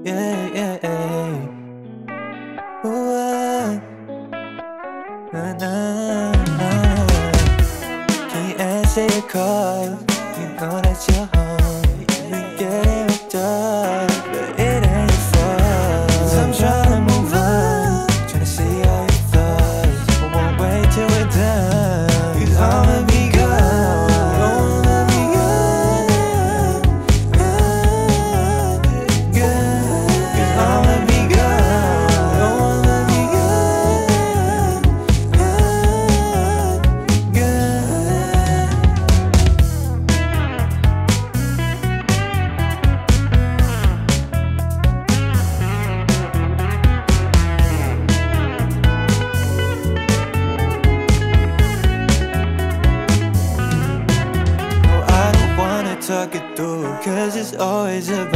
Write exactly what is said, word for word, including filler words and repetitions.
yeah, yeah, yeah. Ooh, uh, nah, nah, nah. Can you answer your call? You know that you're home. You've been getting hooked up, but it ain't your fault. 'Cause I'm tryna move on, tryna see all your thoughts. I won't wait till we're done, 'cause I'ma be gone. I'ma be gone, gone, gone. 'Cause I'ma be gone. I'ma be gone, gone, gone. No, I don't wanna talk it through, 'cause it's always about